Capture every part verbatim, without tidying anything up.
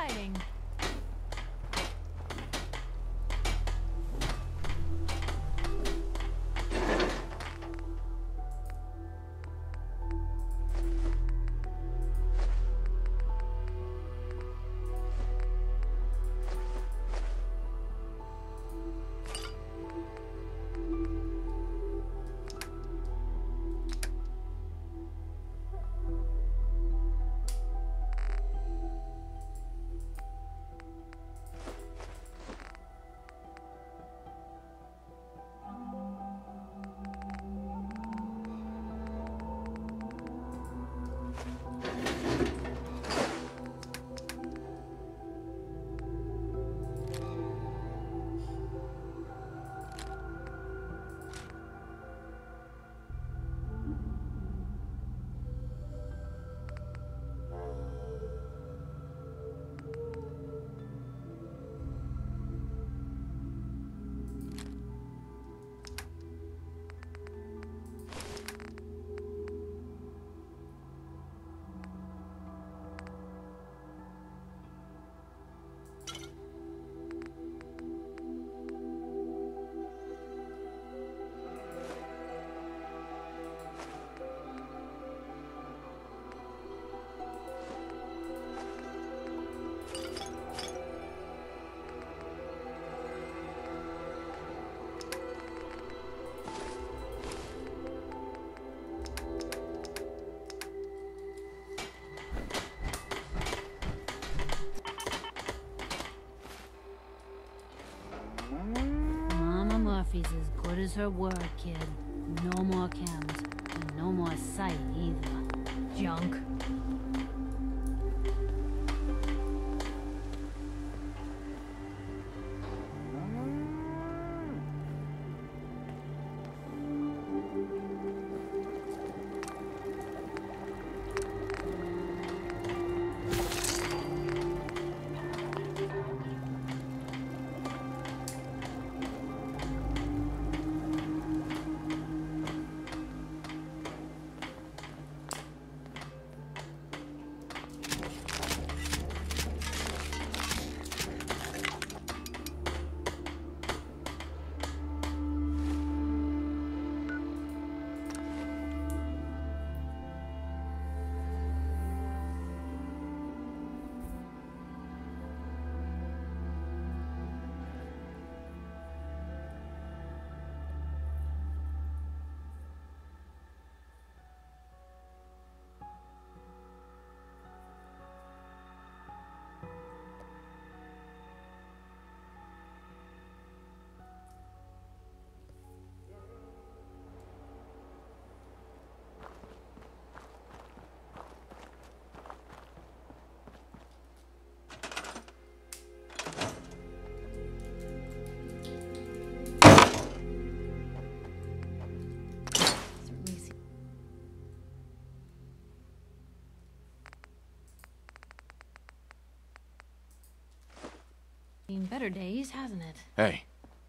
exciting. Mama Murphy's as good as her word, kid. No more chems, and no more sight either. Junk. Seen better days, hasn't it? Hey.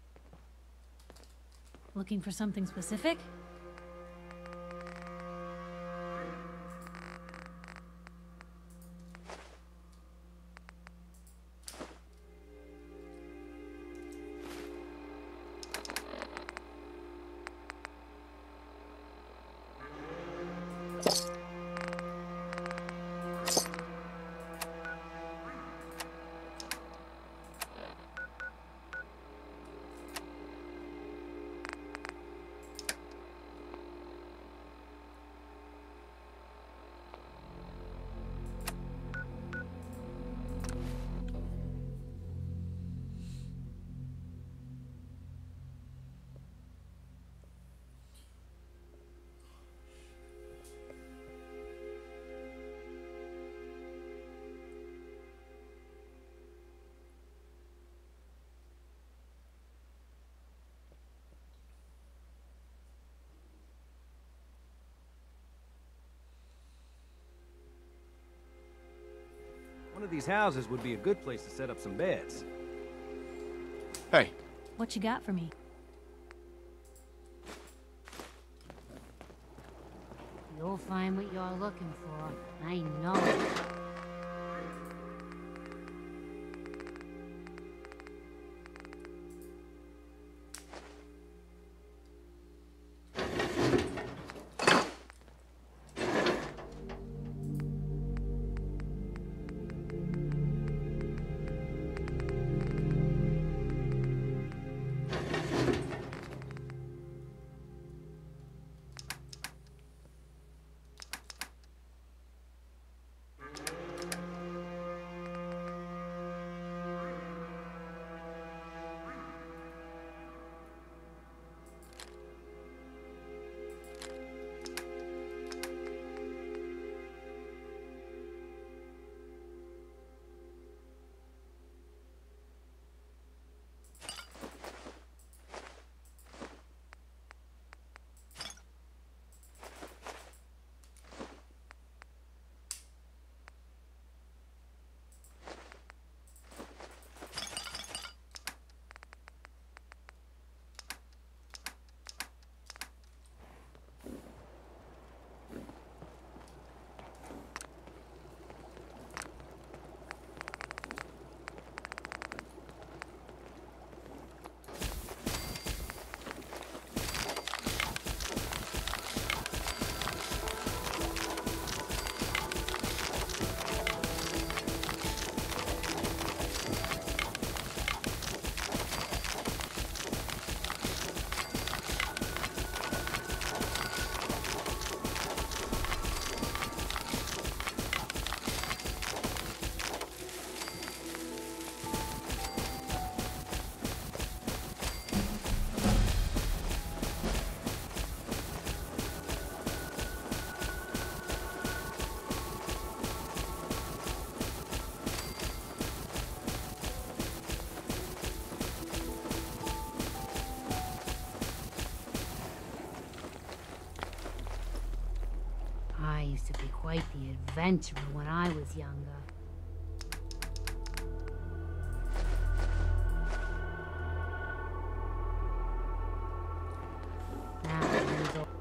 Looking for something specific? One of these houses would be a good place to set up some beds. Hey. What you got for me? You'll find what you're looking for. I know it. used to be quite the adventurer when I was younger. Now, he's all-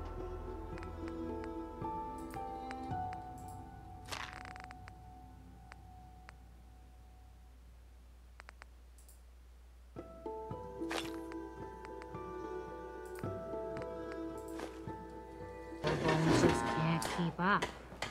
the bones just can't keep up.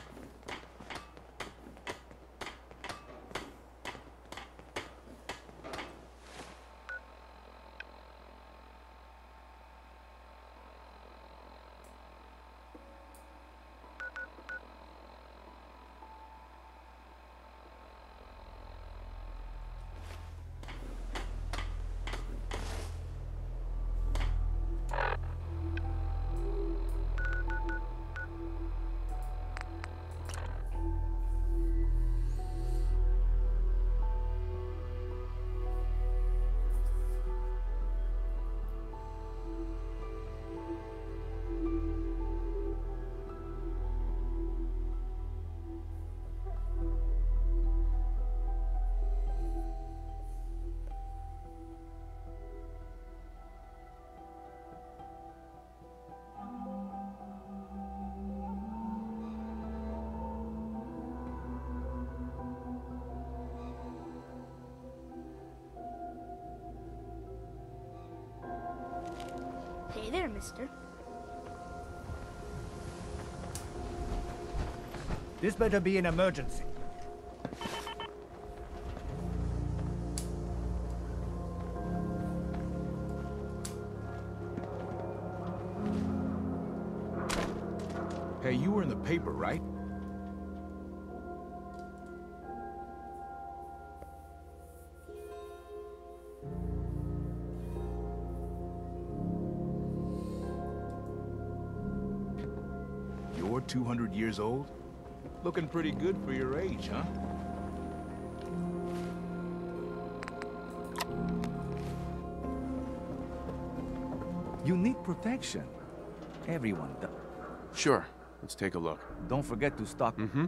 Hey there, mister. This better be an emergency. Hey, you were in the paper, right? You're two hundred years old? Looking pretty good for your age, huh? You need protection. Everyone does. Sure. Let's take a look. Don't forget to stock. Mm-hmm.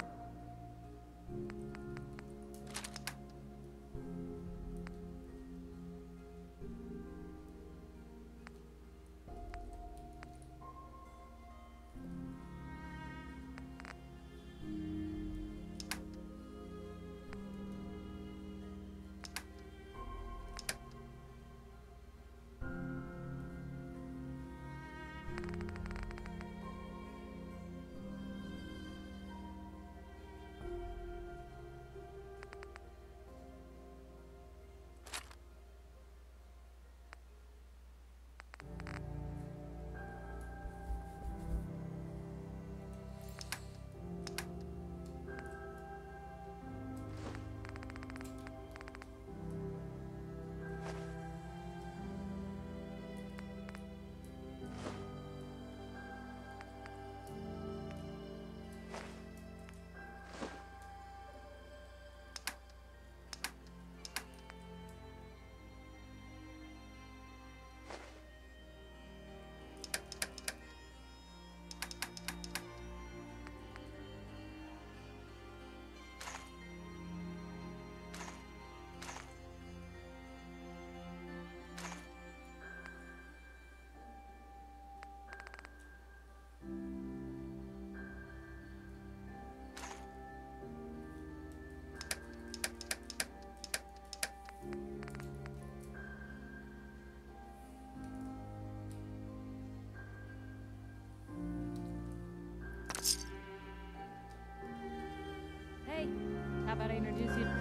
Hey, how about I introduce you?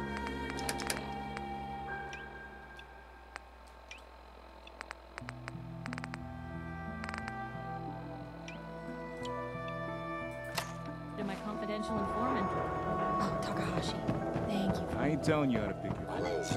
To my confidential informant. Oh, Takahashi. Thank you. I ain't telling you how to pick your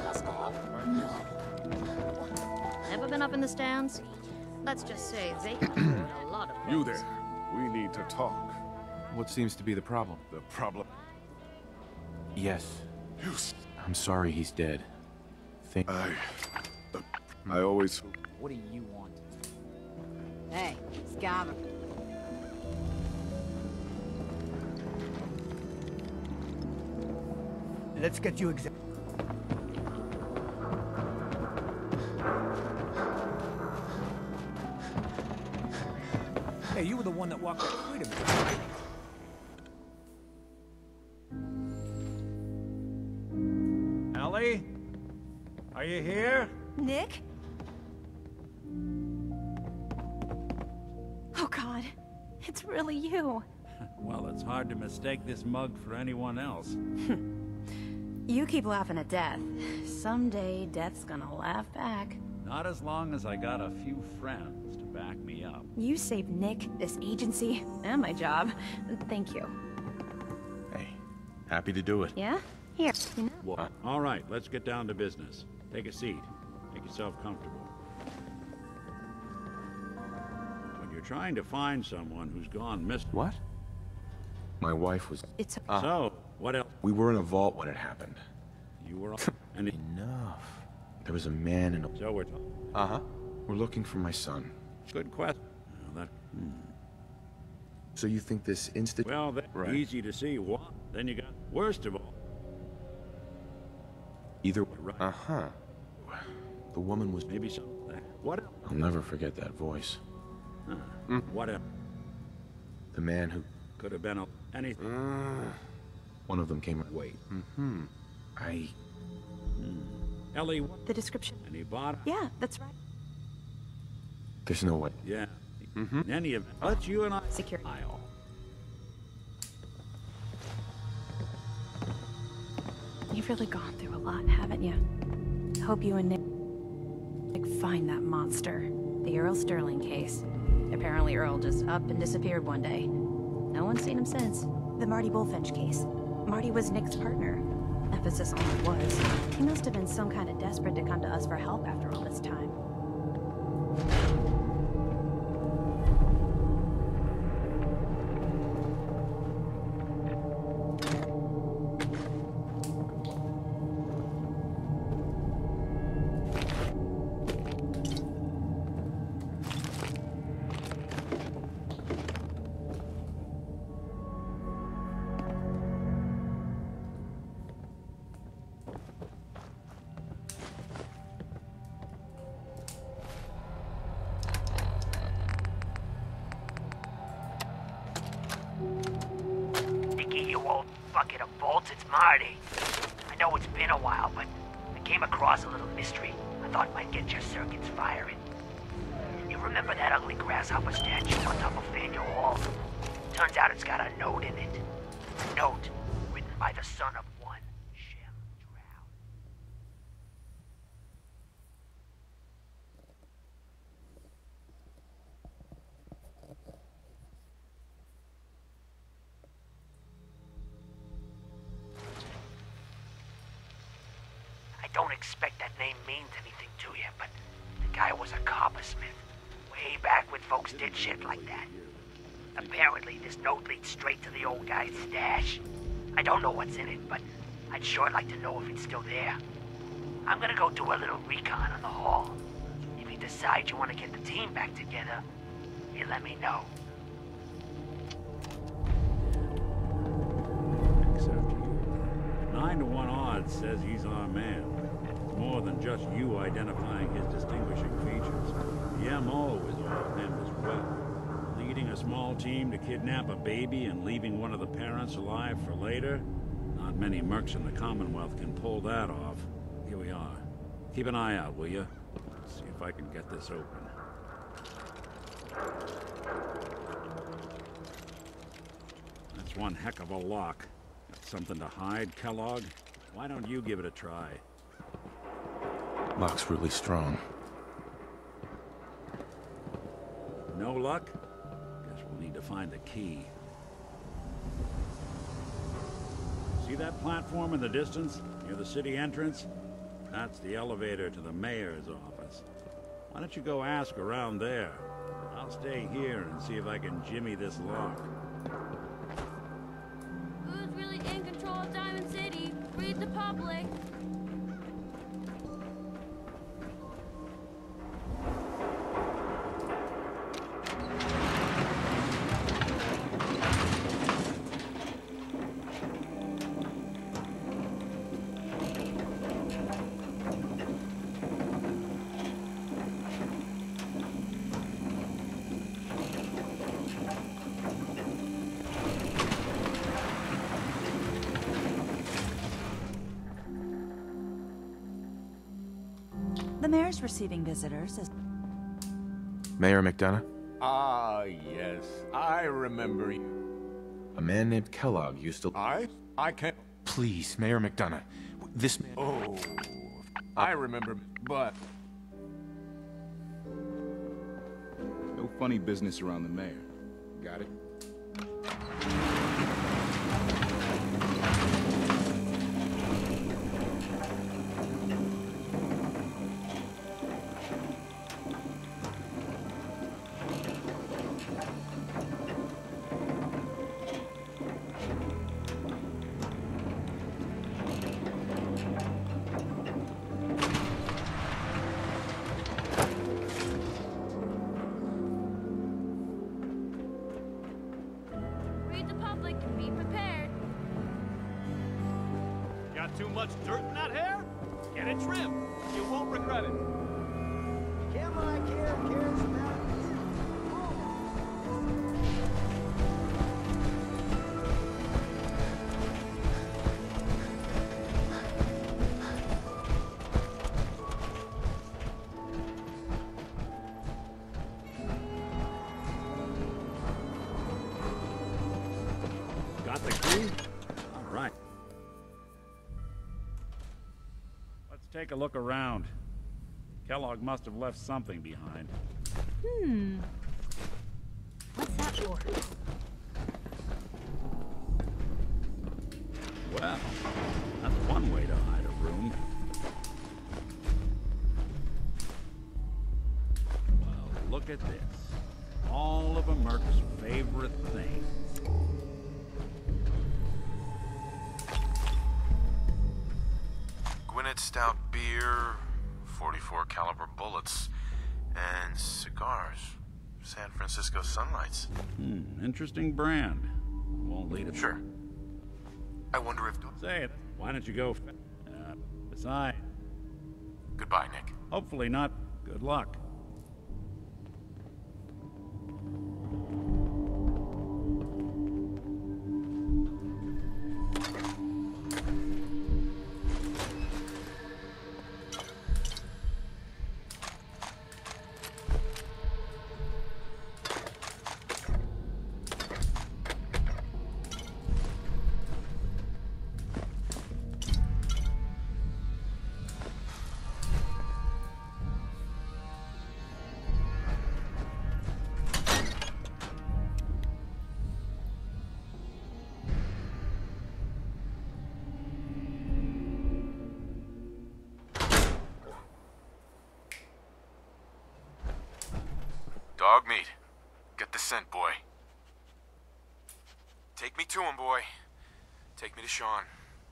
Ever been up in the stands? Let's just say they can afford a lot of You points. there. We need to talk. What seems to be the problem? The problem. Yes. You. s- I'm sorry he's dead. Think. I. Uh, I always. What do you want? Hey, Scaver. Let's get you exa- Hey, you were the one that walked that freedom trail, right? Ellie? Are you here? Nick? Oh God, it's really you. Well, it's hard to mistake this mug for anyone else. You keep laughing at death. Someday, death's gonna laugh back. Not as long as I got a few friends to back me up. You saved Nick, this agency, and my job. Thank you. Hey, happy to do it. Yeah? Here, you know. Well, all right, let's get down to business. Take a seat. Make yourself comfortable. When you're trying to find someone who's gone missing... What? My wife was... It's... Uh, so, what else? We were in a vault when it happened. You were... and it... Enough. There was a man in a... So we're talking. Uh-huh. We're looking for my son. Good question. Well, that... Hmm. So you think this instant... Well, that's right. Easy to see. What? Then you got... Worst of all... Either... Right. Uh-huh. The woman was... Maybe something. What? I'll never forget that voice. Huh. Mm. What if... The man who... Could have been a... anything. Uh, one of them came... Wait. Mm-hmm. I... Hmm. Ellie... What? The description. And he bought it? Yeah, that's right. There's no way. Yeah. Mm-hmm. In any event, let's you and I... Secure. I'll... You've really gone through a lot, haven't you? Hope you and Nick... Nick find that monster. The Earl Sterling case. Apparently Earl just up and disappeared one day. No one's seen him since. The Marty Bullfinch case. Marty was Nick's partner. Emphasis on the was. He must have been some kind of desperate to come to us for help after all this time. bucket of bolts, it's Marty. I know it's been a while, but I came across a little mystery I thought might get your circuits firing. You remember that ugly grasshopper statue on top of Faneuil Hall? Turns out it's got a note in it. A note written by the son of one Shem Drow. I don't expect that name means anything to you, but the guy was a coppersmith. Way back when folks did shit like that. Apparently, this note leads straight to the old guy's stash. I don't know what's in it, but I'd sure like to know if it's still there. I'm gonna go do a little recon on the hall. If you decide you want to get the team back together, you let me know. Except you. Nine to one odds says he's our man. More than just you identifying his distinguishing features. The M O is all him as well. Leading a small team to kidnap a baby and leaving one of the parents alive for later? Not many mercs in the Commonwealth can pull that off. Here we are. Keep an eye out, will you? See if I can get this open. That's one heck of a lock. Got something to hide, Kellogg? Why don't you give it a try? Lock's really strong. No luck? Guess we'll need to find the key. See that platform in the distance, near the city entrance? That's the elevator to the mayor's office. Why don't you go ask around there? I'll stay here and see if I can jimmy this lock. Who's really in control of Diamond City? Read the public. mayor's receiving visitors. As Mayor McDonough? Ah, yes. I remember you. A man named Kellogg used to... I? I can't... Please, Mayor McDonough. This... Oh... I remember, but... No funny business around the mayor. Got it? Read the public and be prepared. Got too much dirt in that hair? Get it trimmed. You won't regret it. Come on, care, cares about Got the key? All right. Let's take a look around. Kellogg must have left something behind. Hmm. What's that for? Well, that's one way to hide a room. Well, look at this. All of Merc's favorite things. Gwinnett Stout beer, forty-four caliber bullets, and cigars. San Francisco Sunlights. Hmm, interesting brand. Won't lead it. Sure. I wonder if... Say it. Why don't you go... f- Uh, besides... Goodbye, Nick. Hopefully not. Good luck. Dog meat. Get the scent, boy. Take me to him, boy. Take me to Sean.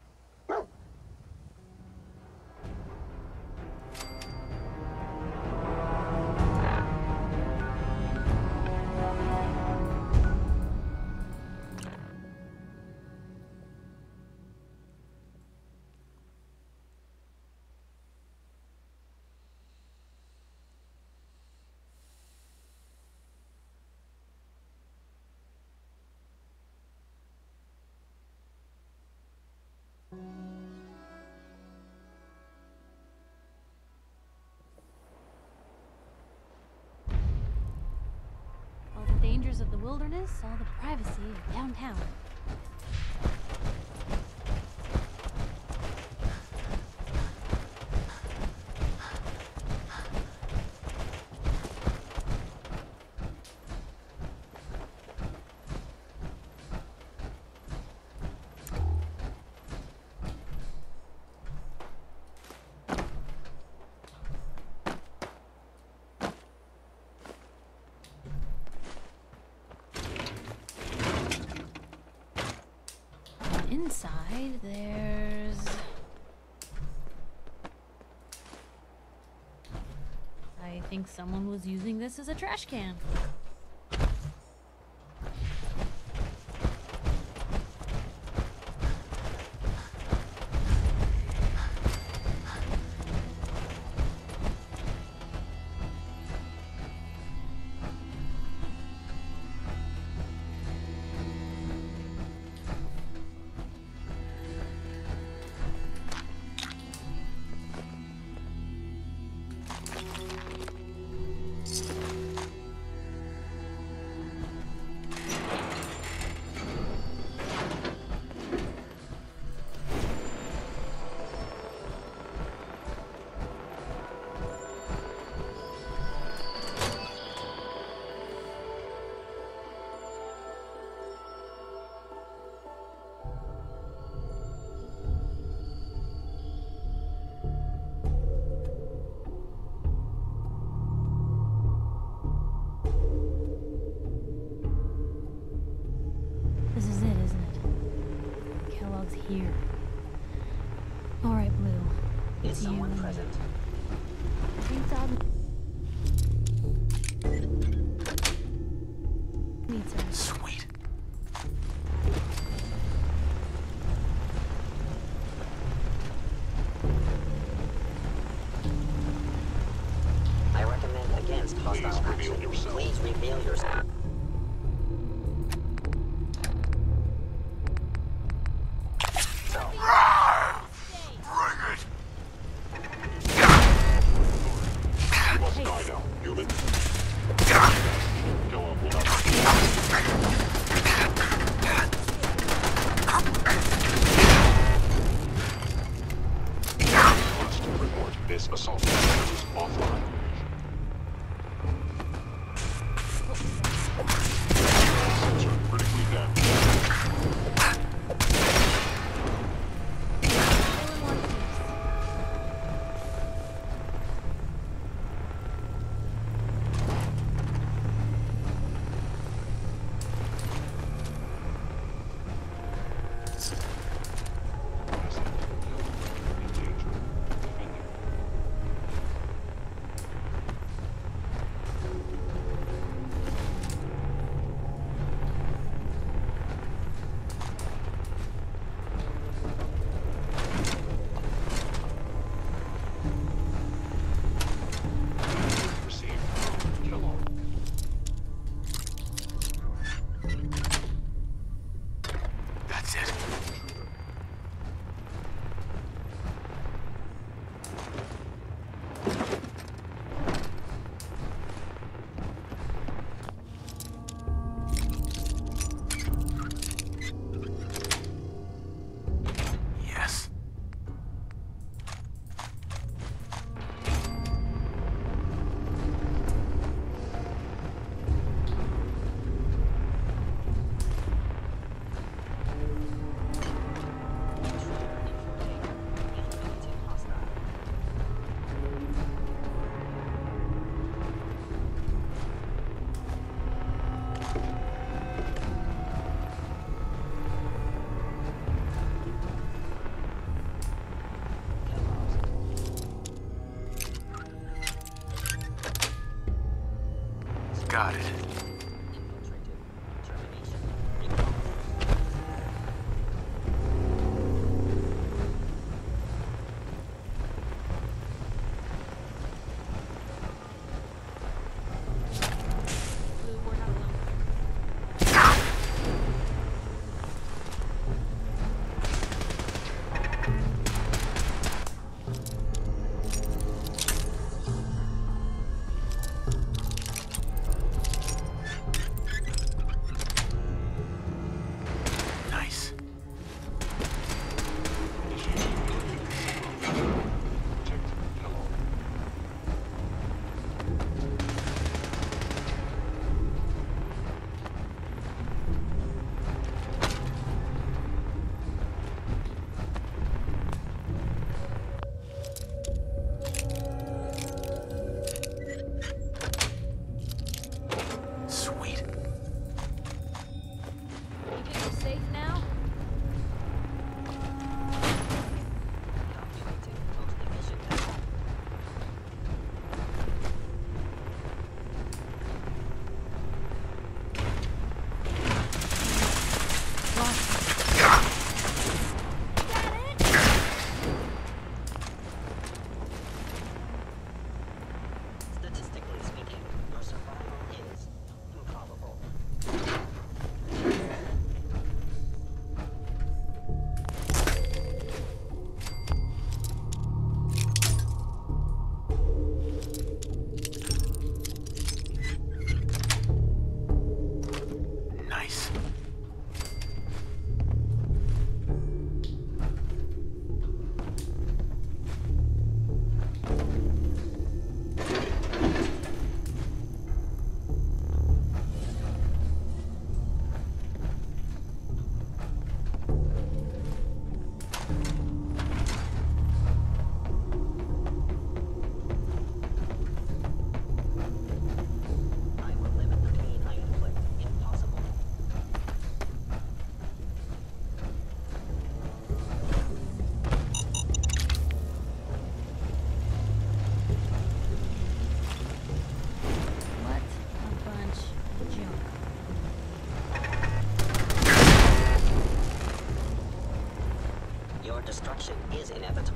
All the dangers of the wilderness, all the privacy of downtown. Inside, there's... I think someone was using this as a trash can. Is someone present? I think Todd needs her. Sweet. I recommend against hostile action. Please reveal yourself. This assault is offline. Sensor critically damaged. Got it.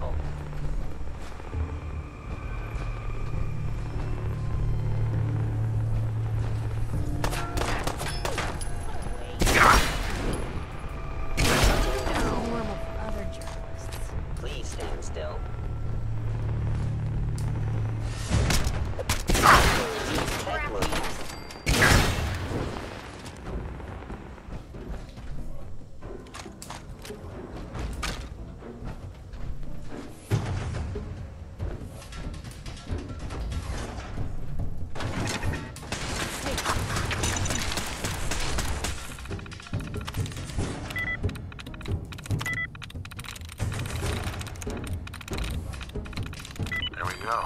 people. Horrible for other journalists. Please stand still. Head movements. There we go.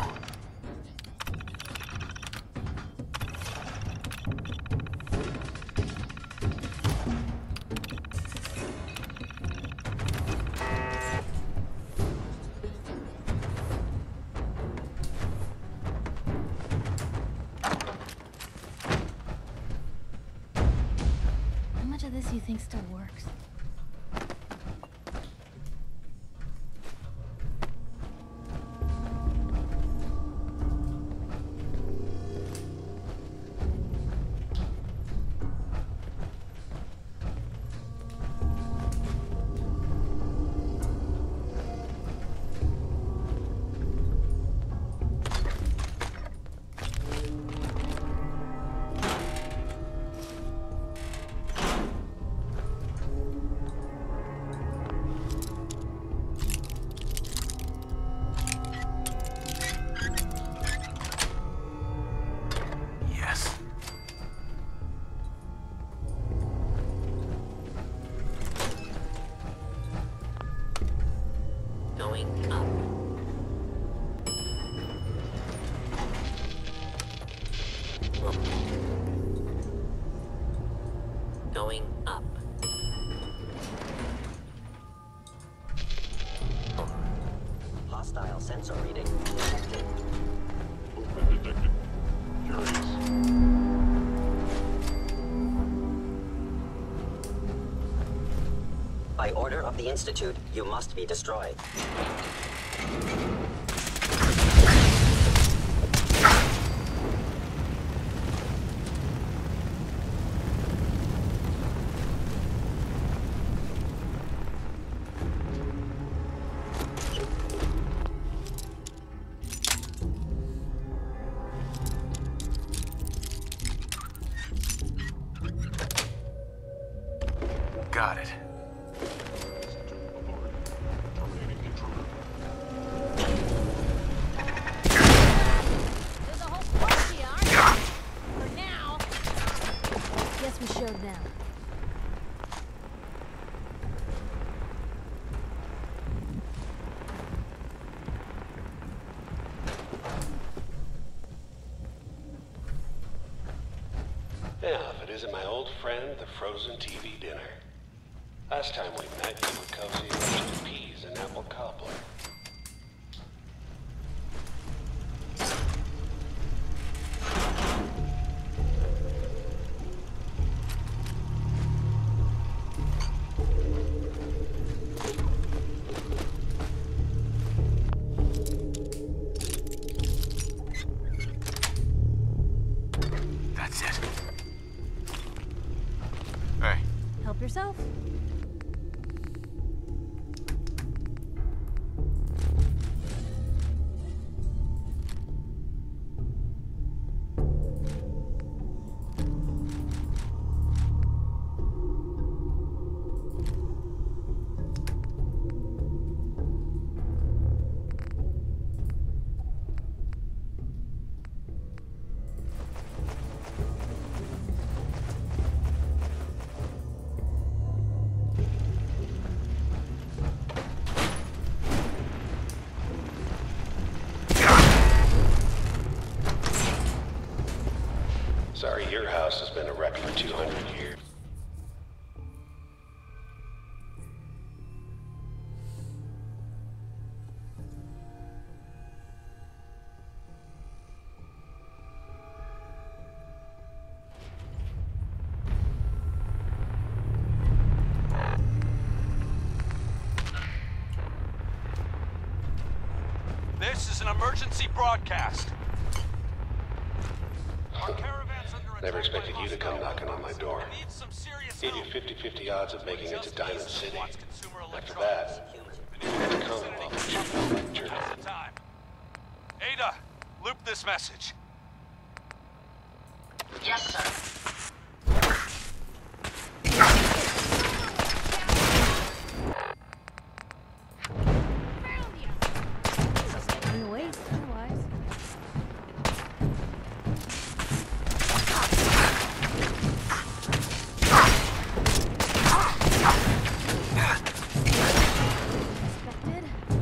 How much of this you think still works? Yes. Going up. Going up. Hostile sensor reading detected. Movement detected. Curious. By order of the Institute, you must be destroyed. Got it. Terminating control. There's a whole bunch here, aren't there? For now. Guess we showed them. Yeah, if it isn't my old friend, the frozen T V dinner. Last time we met, you were cozy roasted peas and apple cobbler. That's it. Hey. Help yourself. Sorry, your house has been a wreck for two hundred years. an emergency broadcast. Our caravan's under attack. Never expected you to come knocking on my door. Need some serious Gave you help. fifty fifty odds of making it to Diamond City. Consumer After electronics. that, you had to come off and shoot up like jerk. Now's the time. Ada, loop this message. Yes, sir. In waste, otherwise. Expected.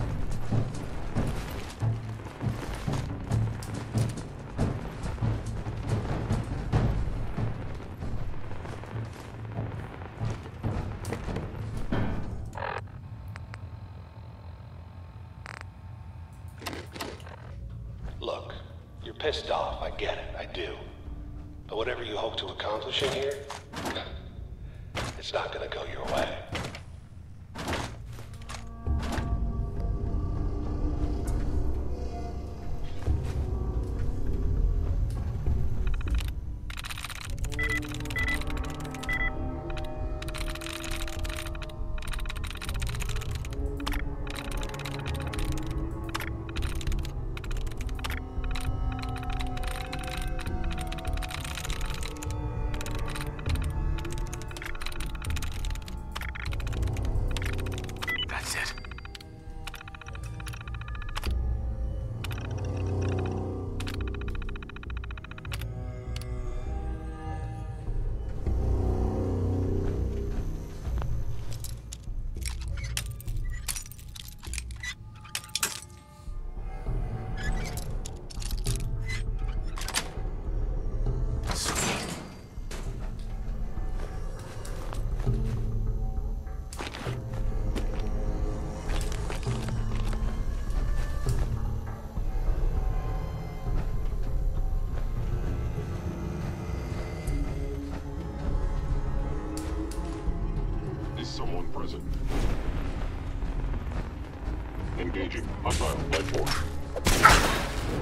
Look, you're pissed off, I get it, I do. But whatever you hope to accomplish in here, it's not gonna go your way. That's it. Is someone present? Engaging. Hostile life force.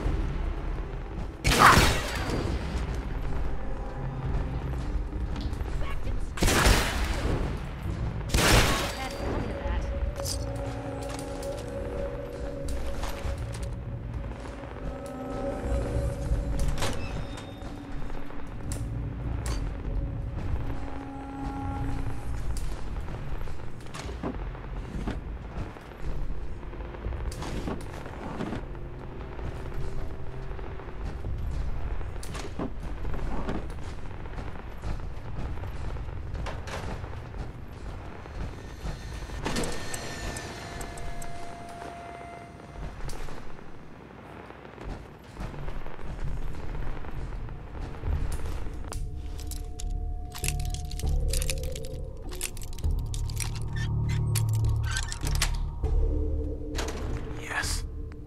Yes.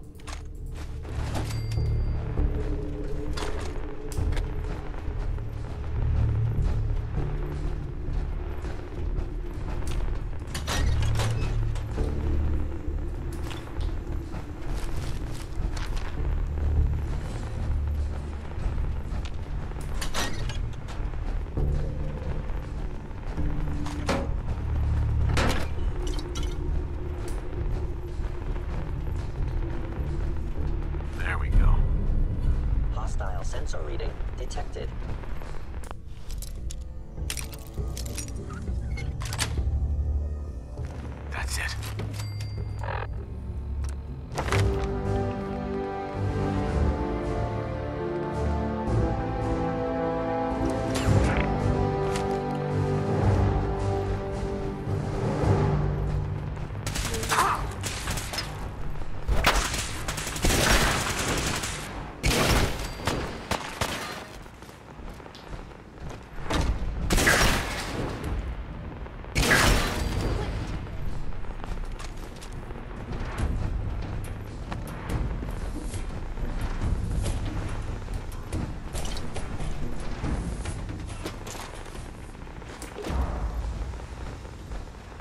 There we go. Hostile sensor reading detected. That's it.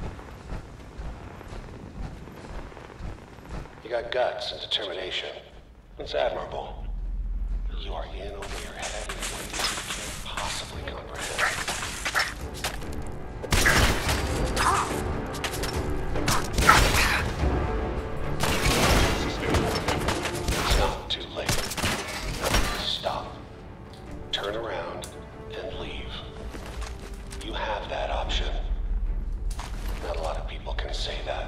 You got guts and determination. It's admirable. You are in over your head in ways you can't possibly comprehend. It's not too late. Stop. Turn around and leave. You have that option. Not a lot of people can say that.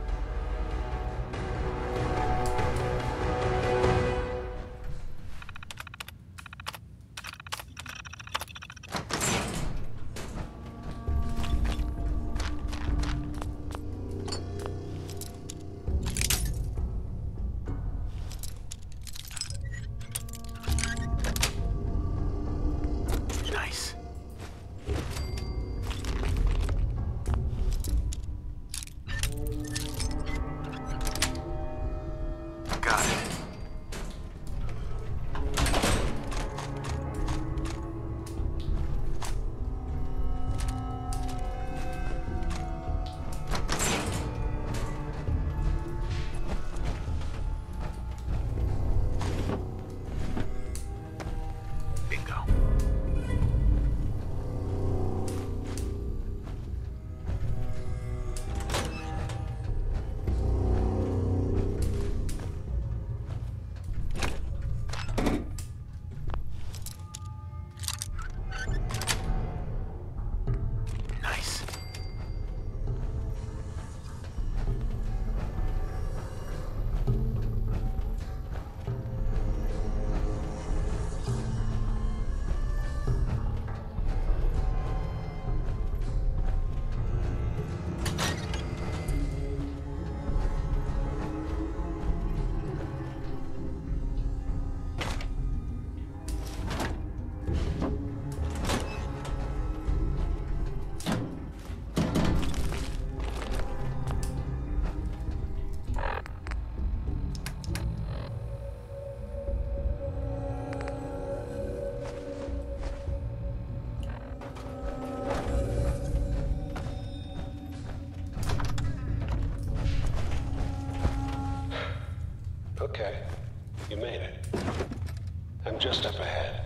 Nice. Got it. Bingo. Nice. Okay, you made it. I'm just up ahead.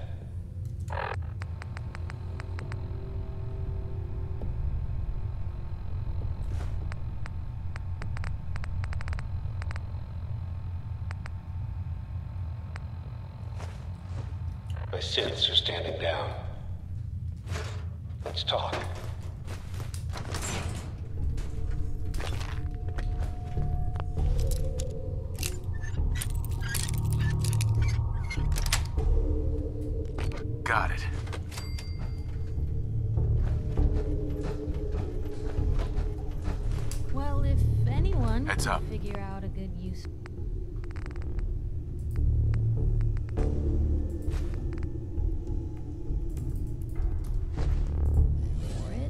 My synths are standing down. Let's talk. Got it. Well, if anyone Heads can up. figure out a good use for it.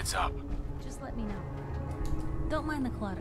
What's up? Just let me know. Don't mind the clutter.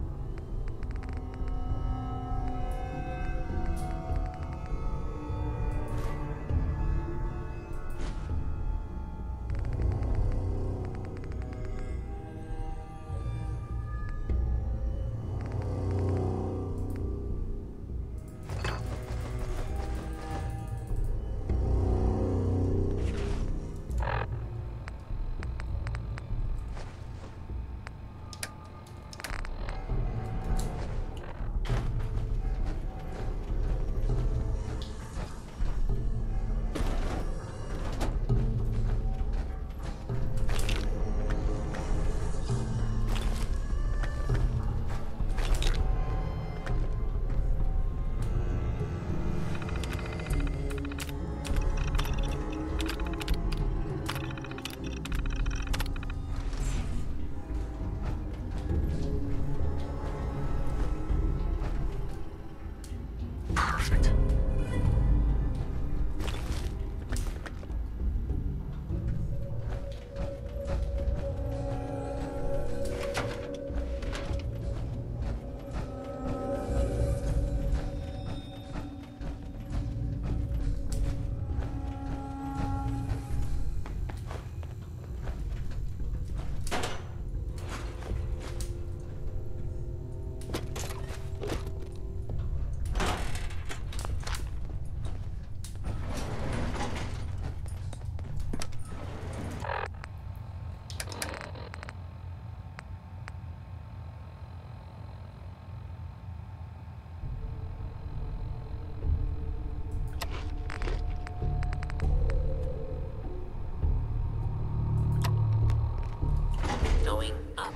Going up.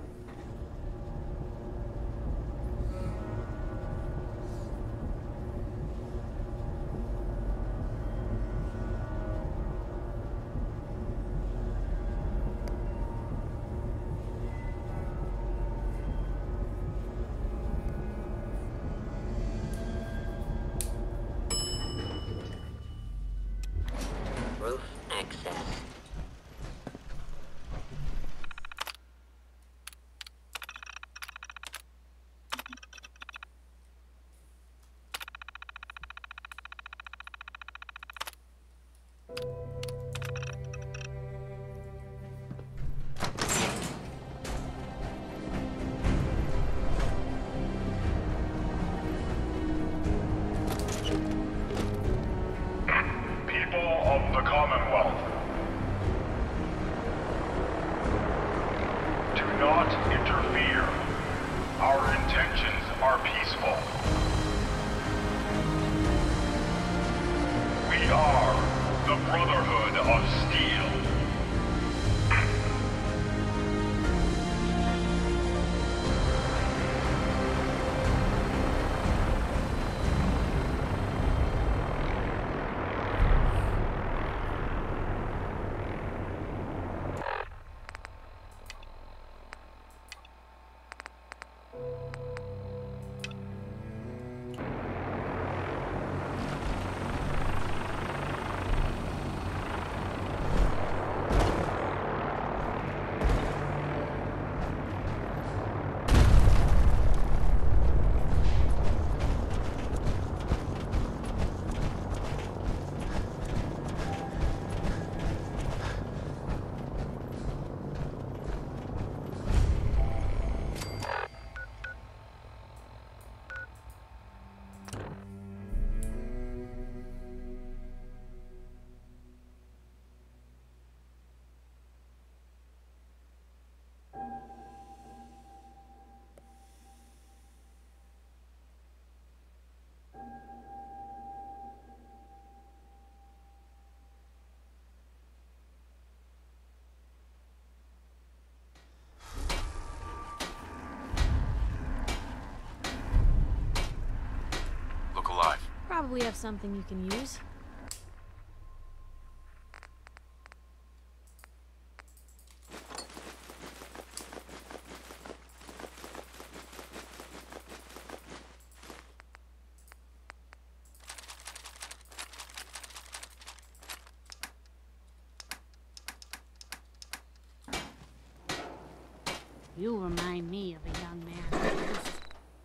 Roof access. Of the Commonwealth. Do not interfere. Our intentions are peaceful. We are the Brotherhood of Steel. Probably have something you can use. You remind me of a young man who used to...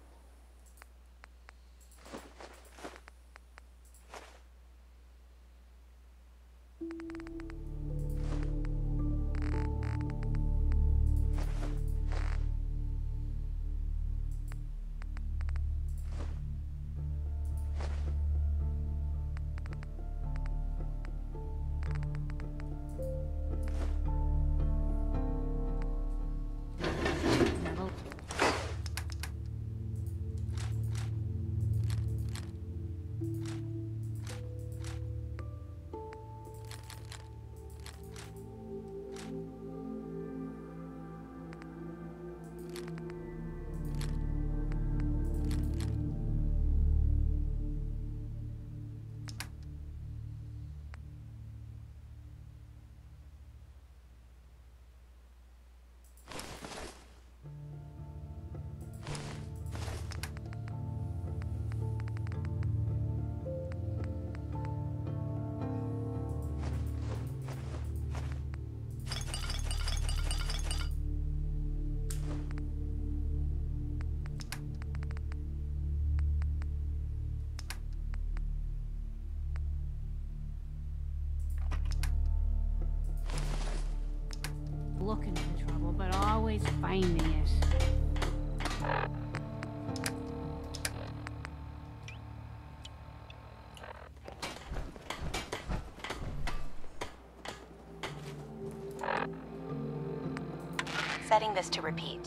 looking for trouble, but always finding it. Setting this to repeat.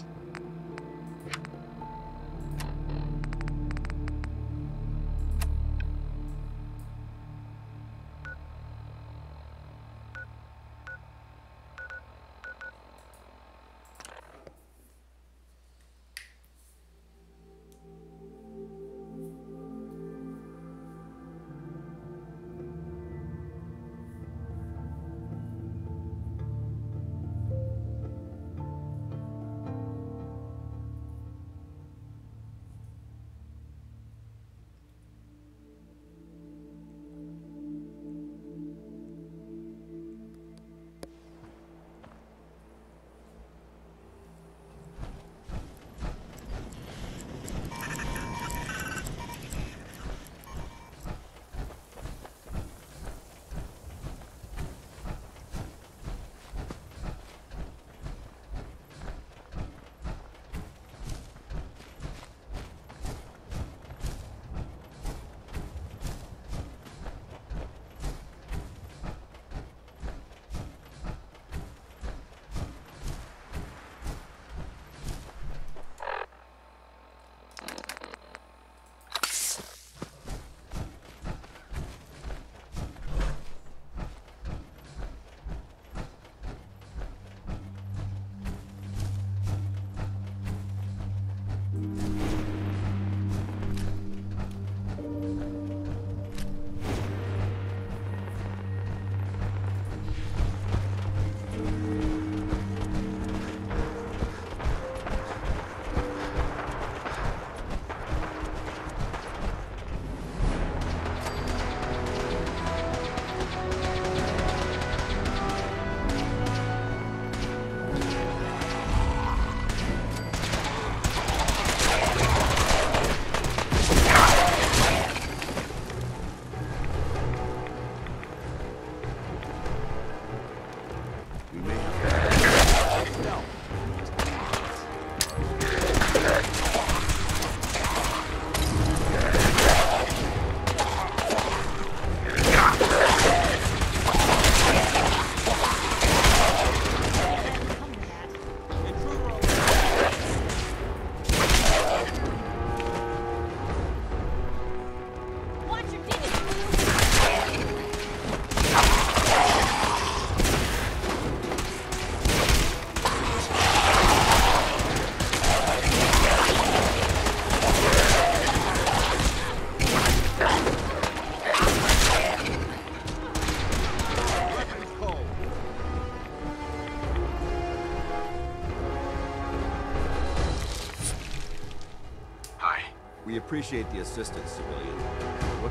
We appreciate the assistance, civilian. What?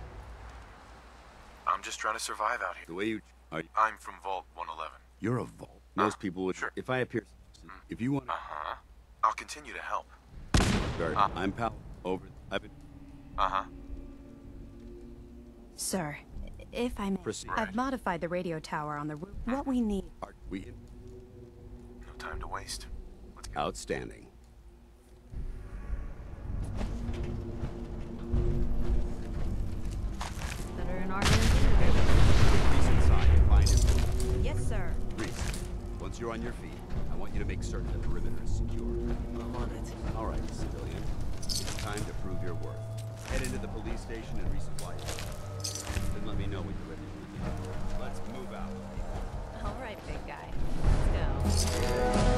I'm just trying to survive out here. The way you... Are you I'm from Vault one eleven. You're a Vault. Most uh, people would... Sure. If I appear If you want... Uh-huh. I'll continue to help. Guard, Uh. I'm Pal. Over. I've been... Uh-huh. Sir, if I may, Proceed. I've modified the radio tower on the roof. What we need... Are we... No time to waste. Let's go. Outstanding. Better in our hands. Reese inside and find him. Yes, sir. Reese, once you're on your feet, I want you to make certain the perimeter is secure. I'm on it. All right, civilian. It's time to prove your worth. Head into the police station and resupply it. Then let me know when you're ready to begin. Let's move out. All right, big guy. Let's go.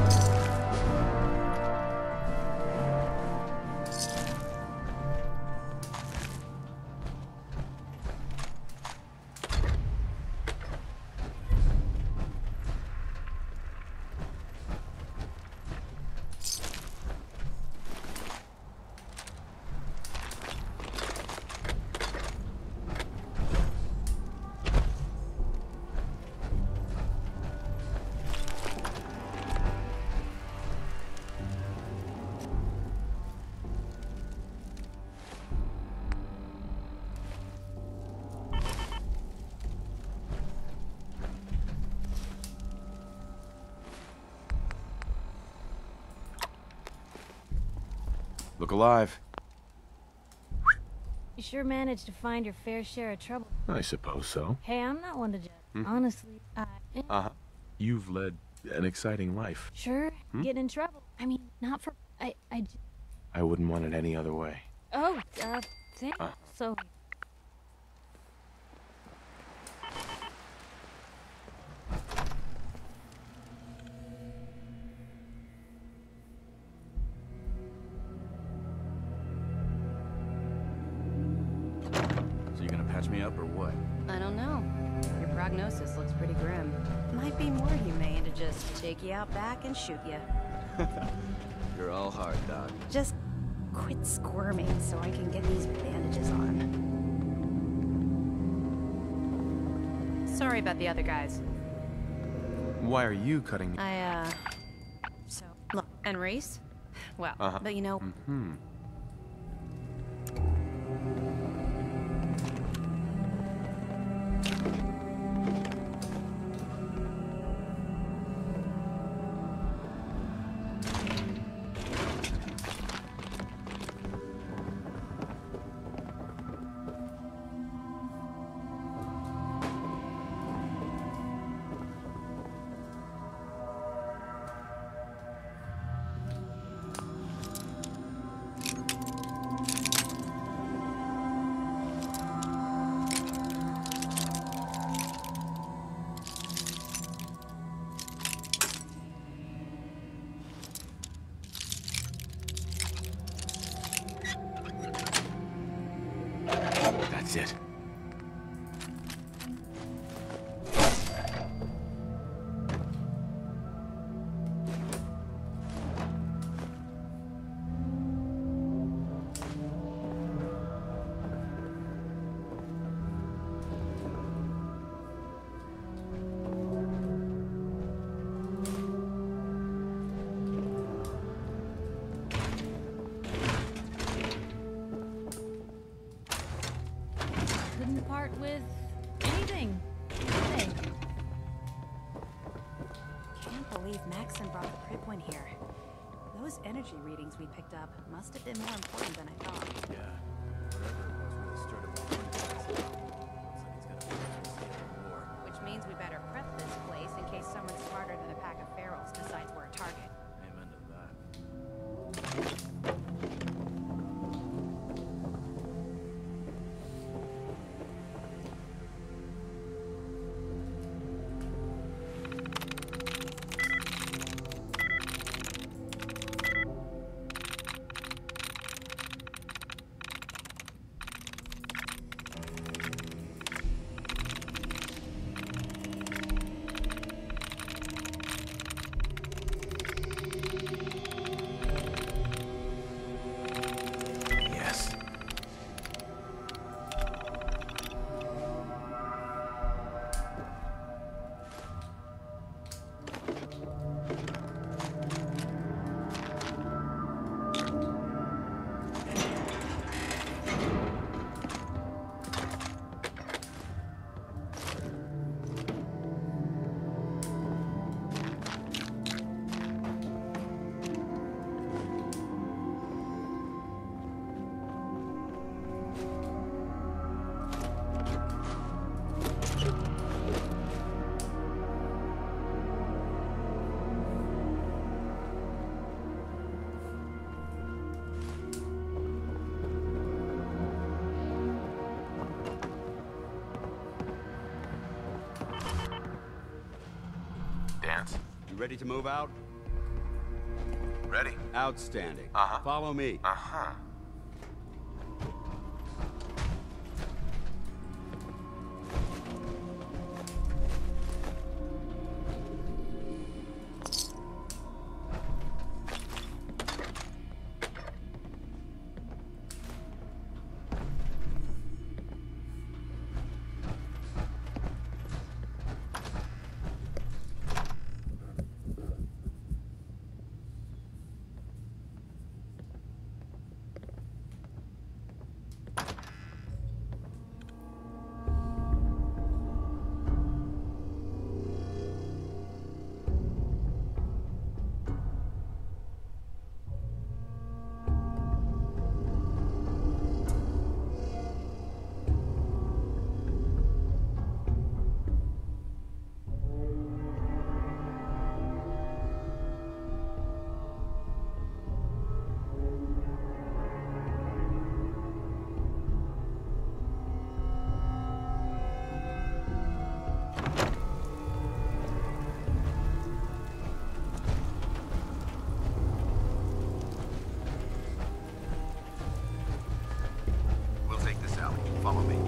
Look alive. You sure managed to find your fair share of trouble. I suppose so. Hey, I'm not one to judge. Hmm? Honestly, I... Uh-huh. You've led an exciting life. Sure, Hmm? get in trouble. I mean, not for... I... I... j- I wouldn't want it any other way. Oh, uh, thanks. Uh. So... So you gonna patch me up or what? I don't know. Your prognosis looks pretty grim. Might be more humane to just take you out back and shoot you. You're all hard, Doc. Just quit squirming so I can get these bandages on. Sorry about the other guys. Why are you cutting me? I, uh... So, look, and Reese? Well, Uh-huh. but you know... Hmm. That's it. Couldn't part with anything. Hey. Can't believe Maxon brought the Pripwin here. Those energy readings we picked up must have been more important than I thought. Yeah. Whatever it was really stirred up the warning. Looks like he's gonna be able to see it more. Which means we better prep this place in case someone smarter than a pack of ferals decides we're a target. Amen to that. ready to move out? Ready? Outstanding. Uh-huh. Follow me. Uh-huh. Follow me.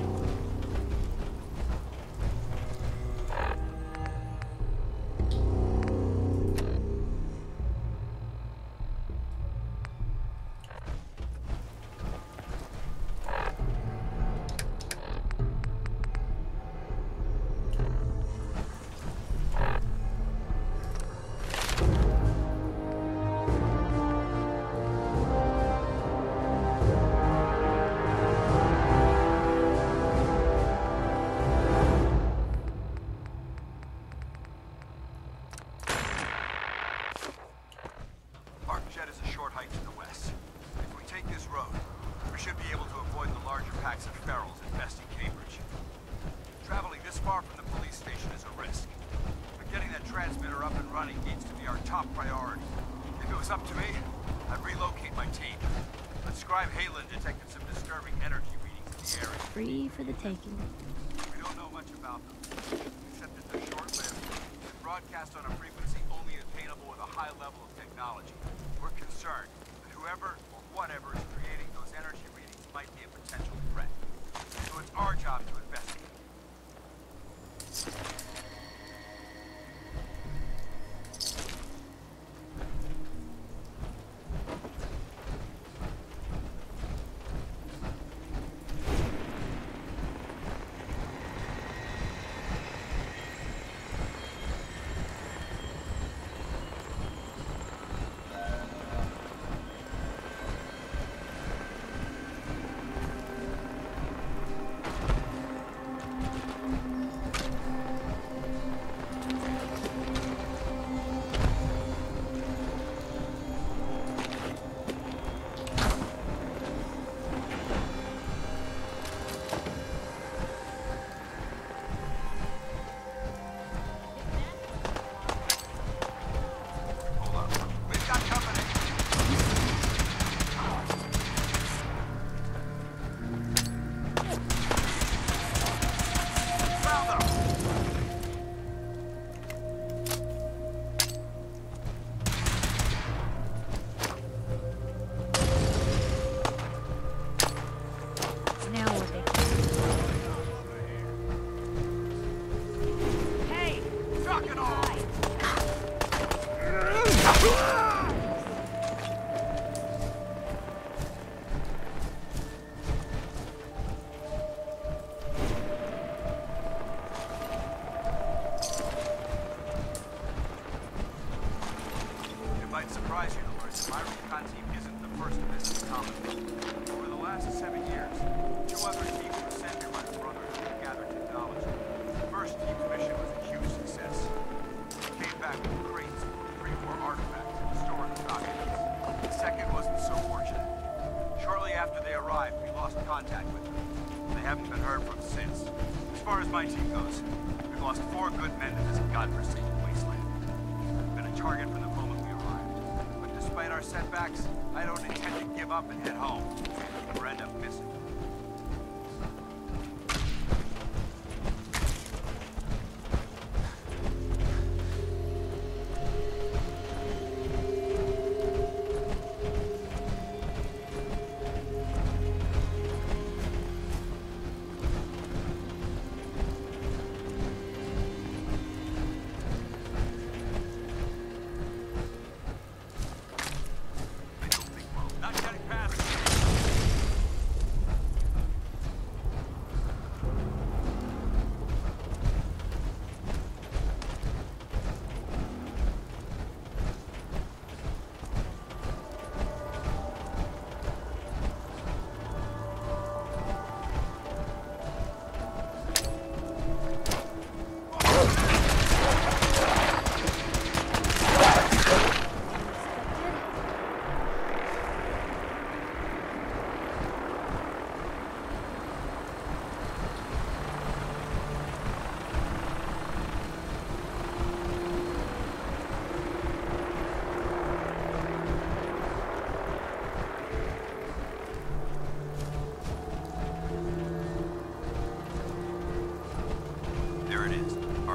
Free for the taking. We don't know much about them, except that they're short-lived and broadcast on a frequency only attainable with a high level of technology. We're concerned that whoever or whatever is creating those energy readings might be a potential threat. So it's our job to investigate.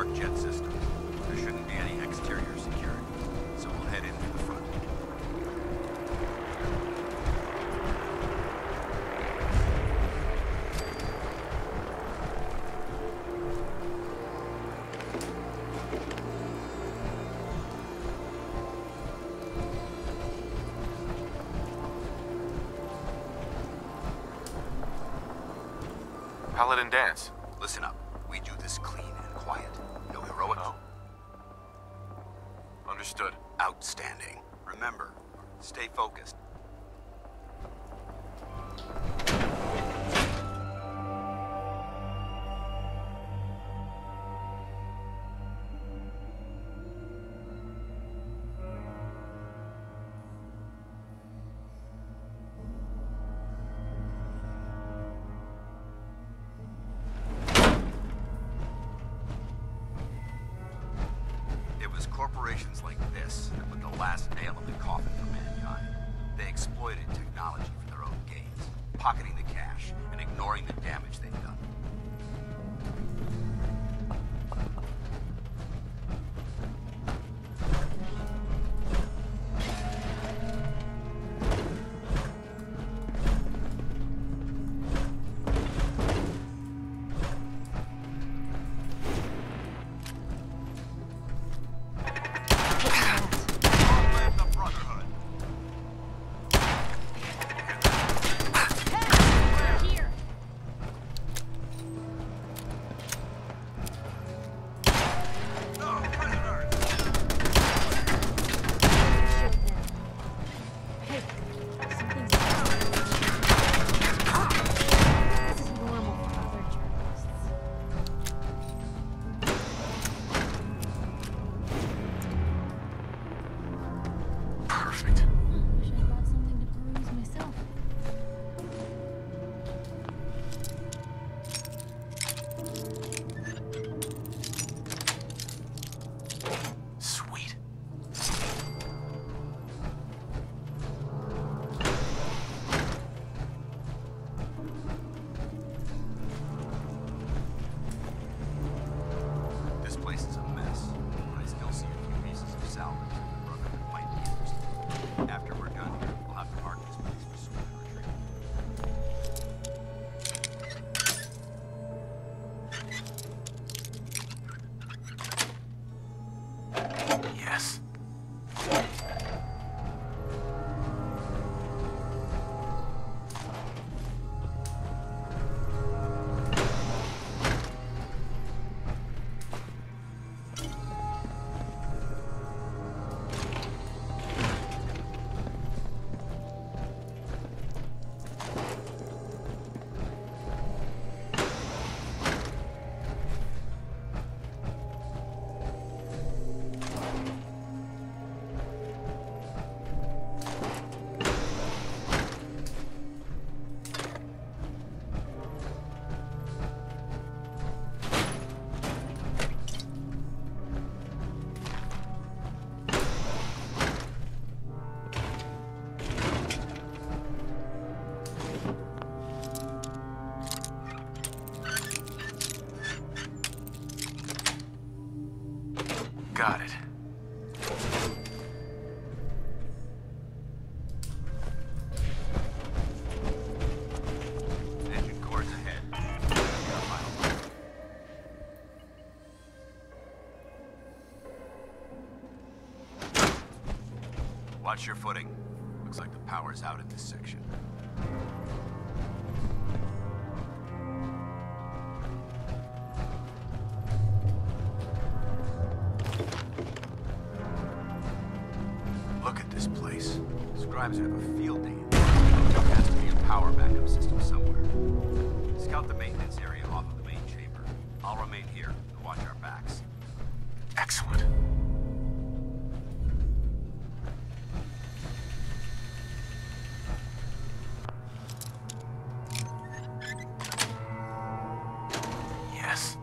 work jet systems. There shouldn't be any exterior security, so we'll head in through the front. Paladin Danse. Listen up. We do this clean and quiet. No heroics. Oh. Understood. Outstanding. Remember, stay focused. It was corporations like this that put the last nail in the coffin for mankind. They exploited technology for their own gains, pocketing the cash and ignoring the damage they've done. Got it. Engine cores ahead. Watch your footing. Looks like the power's out in this section. Look at this place. Scribes have a field day. There has to be a power backup system somewhere. Scout the maintenance area off of the main chamber. I'll remain here to watch our backs. Excellent. Yes.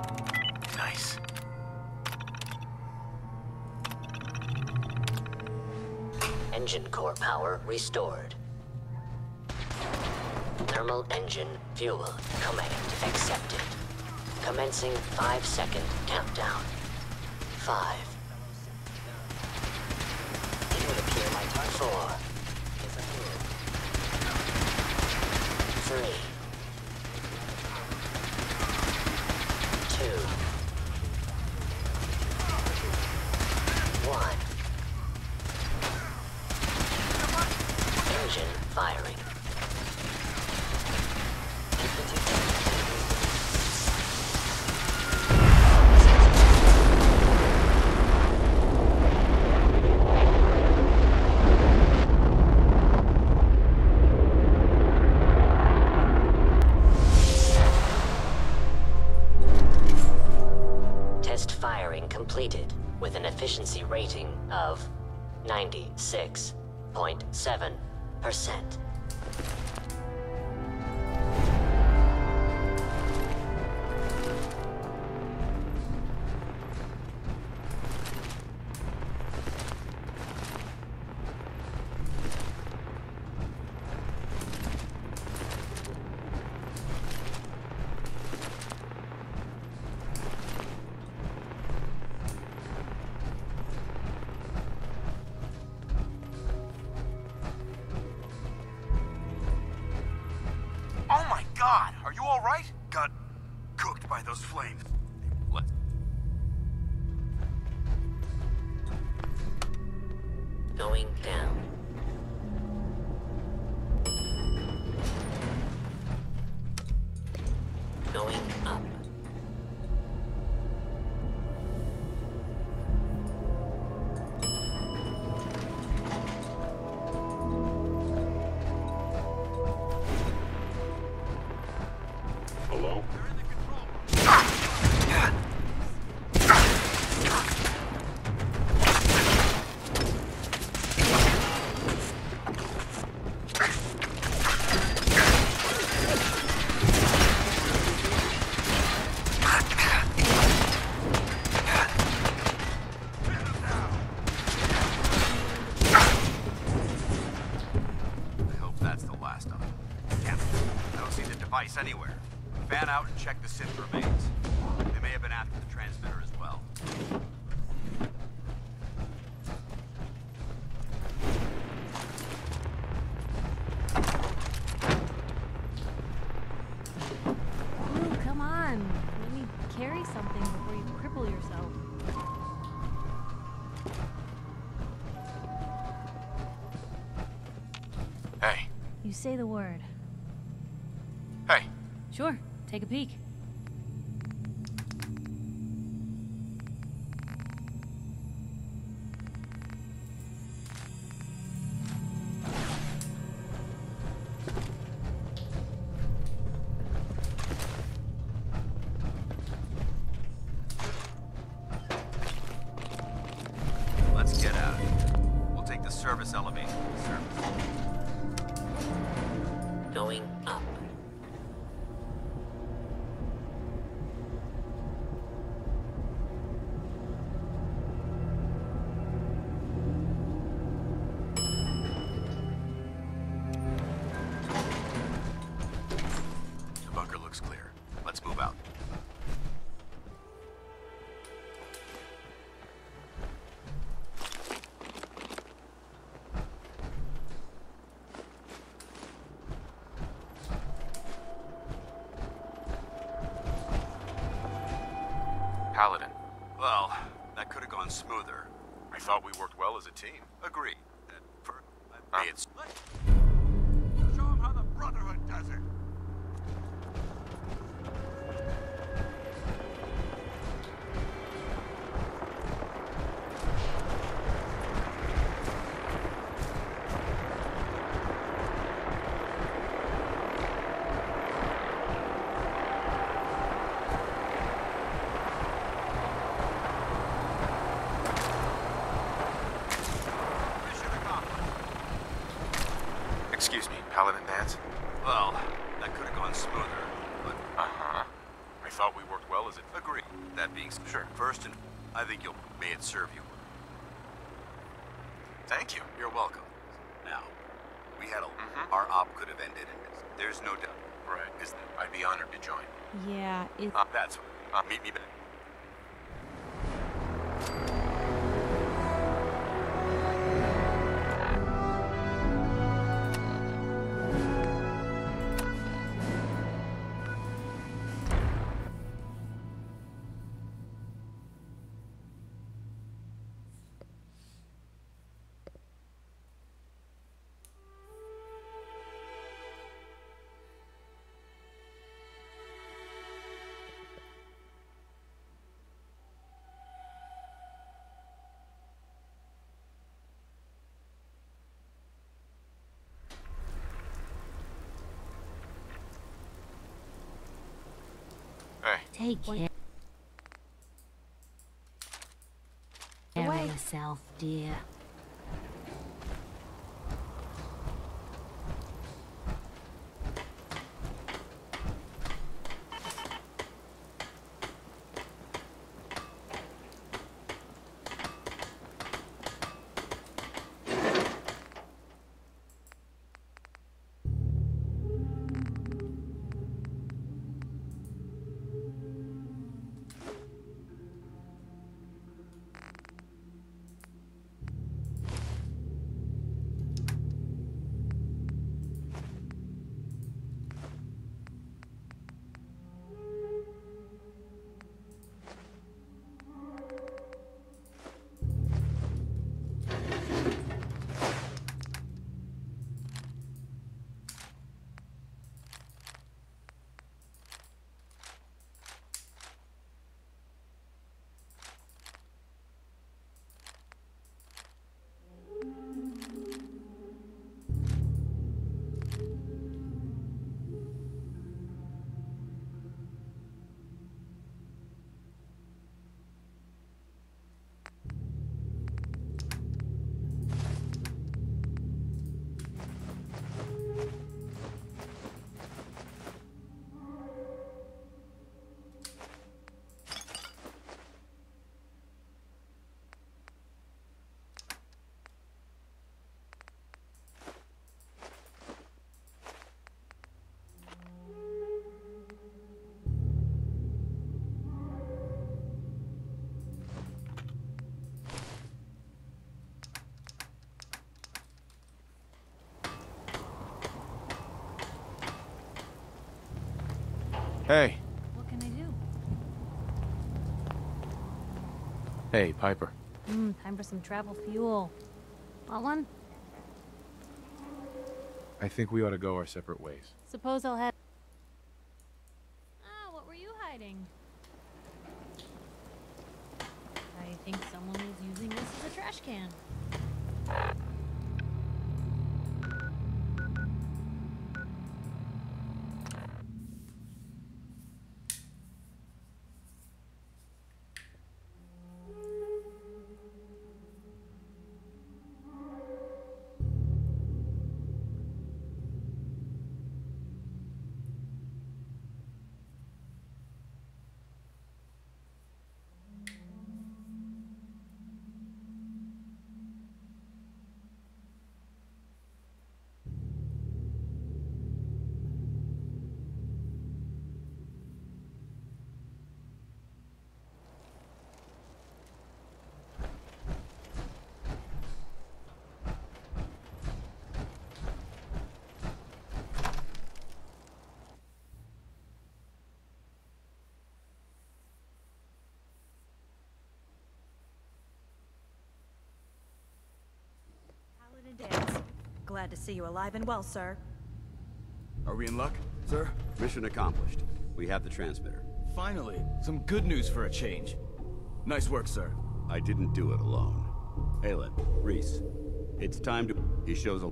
Nice. Engine core power restored. Thermal engine fuel command accepted. Commencing five second countdown. Five. It would appear my target. Four. Three. Two. One. Engine firing. Test firing completed with an efficiency rating of ninety-six point seven percent. Oh my god! Are you alright? Got cooked by those flames. What? Going down. Going up. Hello? I hope that's the last of them. Damn it. I don't see the device anywhere. Fan out and check the synth remains. They may have been after the transmitter as well. Ooh, come on. Let me carry something before you cripple yourself. Hey. You say the word. Hey. Sure, take a peek. Let's get out of here. We'll take the service elevator to the surface. Going up. The bunker looks clear. Let's move out. Paladin. Well, that could have gone smoother. I thought we worked well as a team. Agree. And for, uh, Huh? it's... Show him how the Brotherhood does it. Excuse me, Paladin Dance? Well, that could have gone smoother, but... Uh-huh. I thought we worked well as a... Agree. That being sure. First, and I think you'll... May it serve you. Thank you. You're welcome. Now, we had a... Mm-hmm. Our op could have ended in this. There's no doubt. Right. Is I'd be honored to join. Yeah, it... Uh, that's... Uh, meet me back. Take care of yourself, dear. Hey. What can I do? Hey, Piper. Hmm, time for some travel fuel. Want one? I think we ought to go our separate ways. Suppose I'll head... Ah, what were you hiding? I think someone was using this as a trash can. Glad to see you alive and well, sir. Are we in luck, sir? Mission accomplished. We have the transmitter. Finally, some good news for a change. Nice work, sir. I didn't do it alone. Aelin, Rhys, it's time to... He shows a...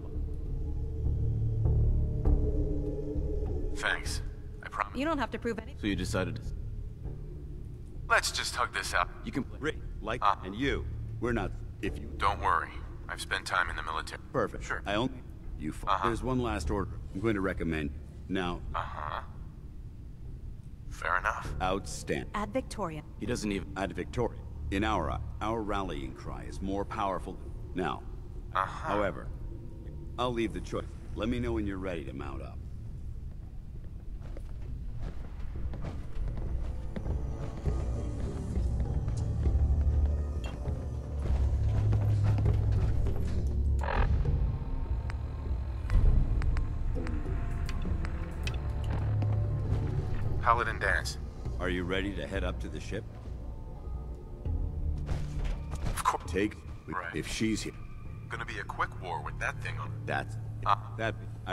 Thanks. I promise. You don't have to prove anything. So you decided to... Let's just hug this out. You can... Rick, like, uh, and you. We're not... If you... Don't worry. I've spent time in the military. Perfect. Sure. I only... You... Uh -huh. There's one last order. I'm going to recommend... Now... Uh-huh. Fair enough. Outstanding. Ad Victoria. He doesn't even... Ad Victoria. In our eye, our rallying cry is more powerful... Now, Uh-huh. However, I'll leave the choice. Let me know when you're ready to mount up. Paladin Danse. Are you ready to head up to the ship? Of course. Take Right. if she's here. Gonna be a quick war with that thing on. That's Uh, that. I.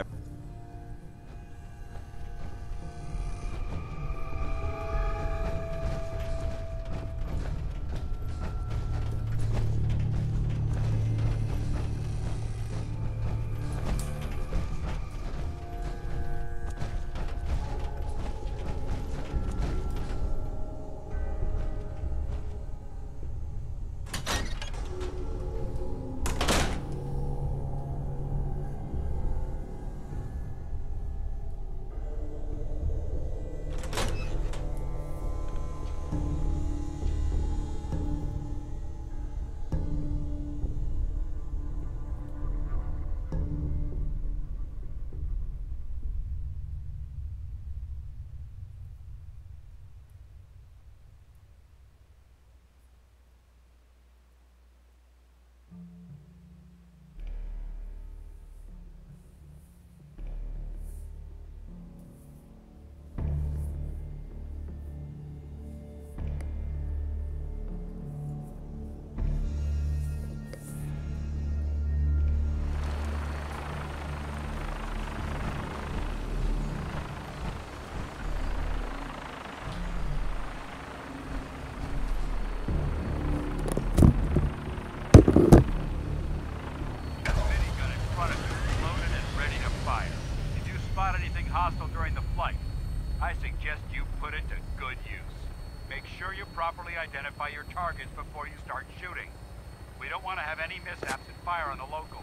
hostile during the flight. I suggest you put it to good use. Make sure you properly identify your targets before you start shooting. We don't want to have any mishaps and fire on the local.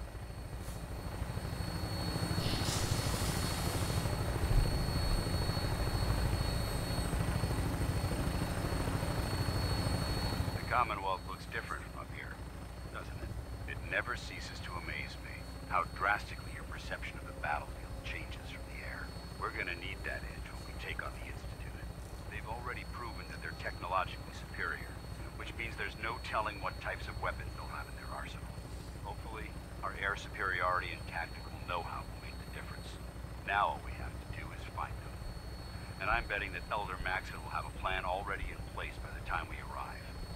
The Commonwealth looks different from up here, doesn't it? It never ceases to amaze me how drastically your perception of the battlefield changes from the air. We're gonna need that edge when we take on the Institute. They've already proven that they're technologically superior, which means there's no telling what types of weapons they'll have in their arsenal. Hopefully, our air superiority and tactical know-how will make the difference. Now all we have to do is find them. And I'm betting that Elder Maxon will have a plan already in place by the time we arrive.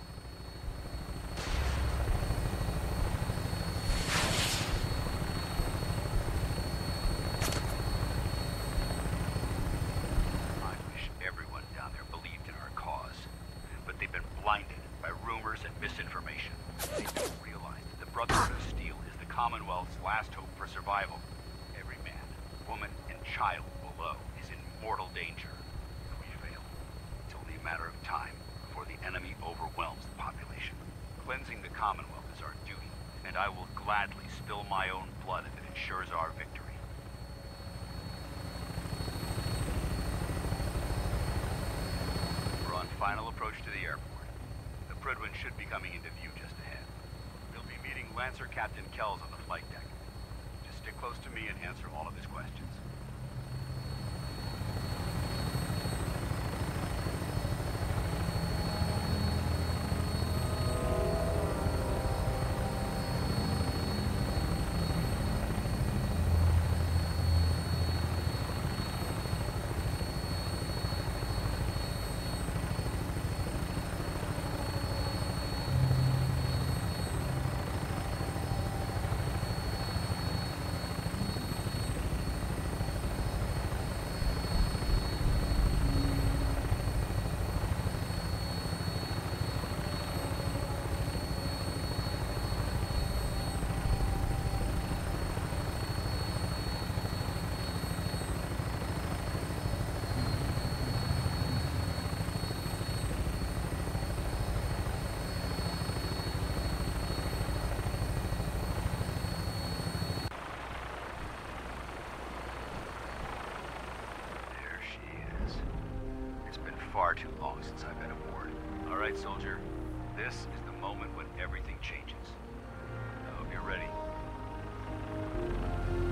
I wish everyone down there believed in our cause, but they've been blinded by rumors and misinformation. They don't realize that the Brotherhood of Steel is the Commonwealth's last hope for survival. Every man, woman, and child below is in mortal danger. If we fail, it's only a matter of time before the enemy overwhelms the population. Cleansing the Commonwealth is our duty, and I will gladly spill my own blood if it ensures our victory. We're on final approach to the airport. The Prydwen should be coming into view just ahead. They'll be meeting Lancer Captain Kells on the flight deck. Just stick close to me and answer all of his questions. Far too long since I've been aboard. All right, soldier. This is the moment when everything changes. I hope you're ready.